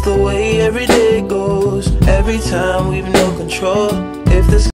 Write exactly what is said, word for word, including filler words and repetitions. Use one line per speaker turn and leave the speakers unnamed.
the way every day goes. Every time we've no control.